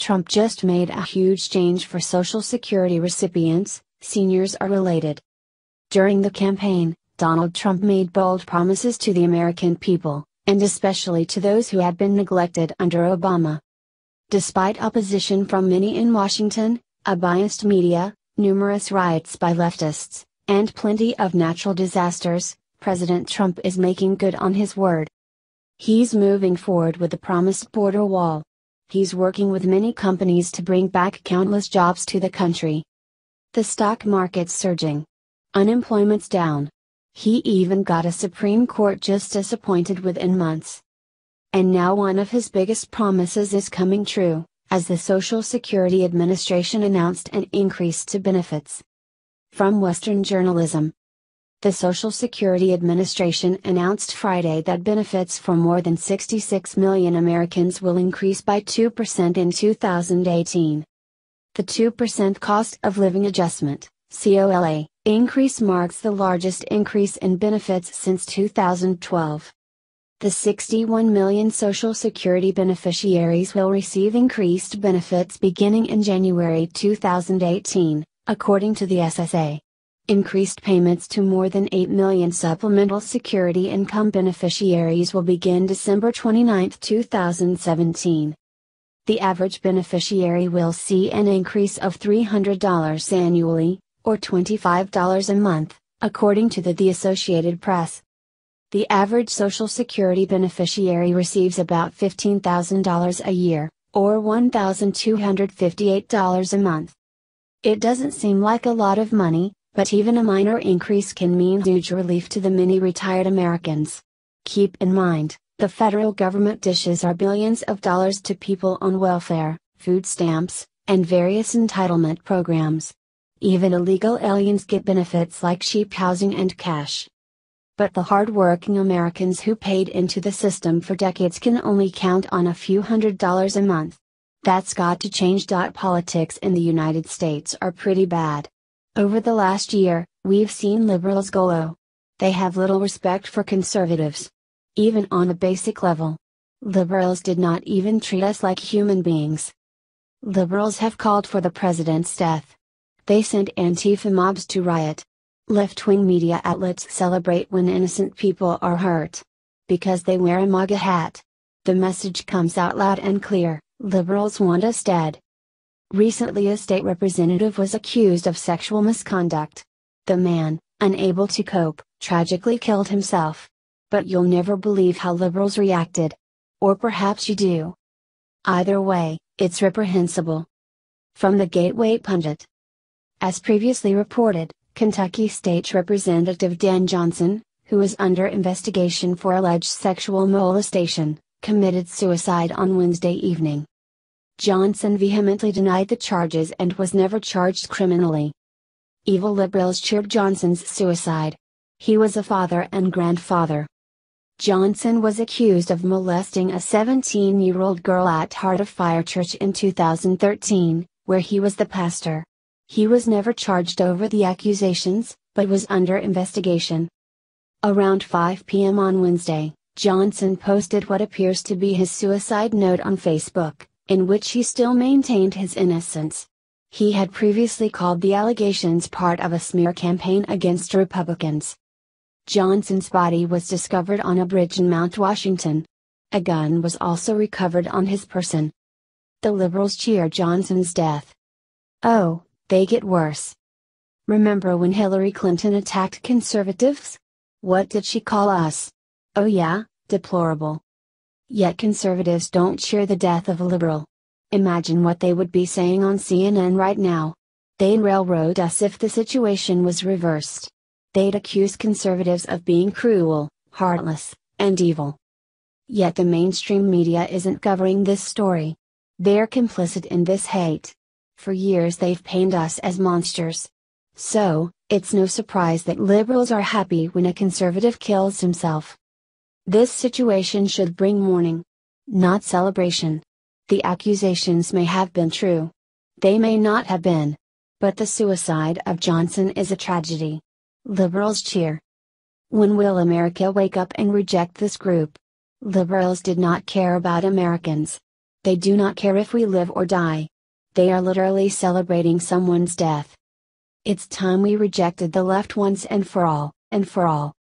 Trump just made a huge change for Social Security recipients, seniors are elated. During the campaign, Donald Trump made bold promises to the American people, and especially to those who had been neglected under Obama. Despite opposition from many in Washington, a biased media, numerous riots by leftists, and plenty of natural disasters, President Trump is making good on his word. He's moving forward with the promised border wall. He's working with many companies to bring back countless jobs to the country. The stock market's surging. Unemployment's down. He even got a Supreme Court justice appointed within months. And now one of his biggest promises is coming true, as the Social Security Administration announced an increase to benefits. From Western Journalism. The Social Security Administration announced Friday that benefits for more than 66 million Americans will increase by 2% in 2018. The 2% cost of living adjustment, COLA, increase marks the largest increase in benefits since 2012. The 61 million Social Security beneficiaries will receive increased benefits beginning in January 2018, according to the SSA. Increased payments to more than 8 million supplemental security income beneficiaries will begin December 29, 2017. The average beneficiary will see an increase of $300 annually, or $25 a month, according to the Associated Press. The average Social Security beneficiary receives about $15,000 a year, or $1,258 a month. It doesn't seem like a lot of money, but even a minor increase can mean huge relief to the many retired Americans. Keep in mind, the federal government dishes our billions of dollars to people on welfare, food stamps, and various entitlement programs. Even illegal aliens get benefits like cheap housing and cash. But the hard-working Americans who paid into the system for decades can only count on a few $100s a month. That's got to change. Politics in the United States are pretty bad. Over the last year, we've seen liberals go low. They have little respect for conservatives. Even on a basic level. Liberals did not even treat us like human beings. Liberals have called for the president's death. They sent Antifa mobs to riot. Left-wing media outlets celebrate when innocent people are hurt. Because they wear a MAGA hat. The message comes out loud and clear: liberals want us dead. Recently a state representative was accused of sexual misconduct. The man, unable to cope, tragically killed himself. But you'll never believe how liberals reacted. Or perhaps you do. Either way, it's reprehensible. From the Gateway Pundit. As previously reported, Kentucky State Representative Dan Johnson, who is under investigation for alleged sexual molestation, committed suicide on Wednesday evening. Johnson vehemently denied the charges and was never charged criminally. Evil liberals cheered Johnson's suicide. He was a father and grandfather. Johnson was accused of molesting a 17-year-old girl at Heart of Fire Church in 2013, where he was the pastor. He was never charged over the accusations, but was under investigation. Around 5 p.m. on Wednesday, Johnson posted what appears to be his suicide note on Facebook, in which he still maintained his innocence. He had previously called the allegations part of a smear campaign against Republicans. Johnson's body was discovered on a bridge in Mount Washington. A gun was also recovered on his person. The liberals cheer Johnson's death. Oh, they get worse. Remember when Hillary Clinton attacked conservatives? What did she call us? Oh yeah, deplorable. Yet conservatives don't cheer the death of a liberal. Imagine what they would be saying on CNN right now. They'd railroad us if the situation was reversed. They'd accuse conservatives of being cruel, heartless, and evil. Yet the mainstream media isn't covering this story. They're complicit in this hate. For years they've painted us as monsters. So, it's no surprise that liberals are happy when a conservative kills himself. This situation should bring mourning, not celebration. The accusations may have been true. They may not have been. But the suicide of Johnson is a tragedy. Liberals cheer. When will America wake up and reject this group? Liberals did not care about Americans. They do not care if we live or die. They are literally celebrating someone's death. It's time we rejected the left once and for all, and for all.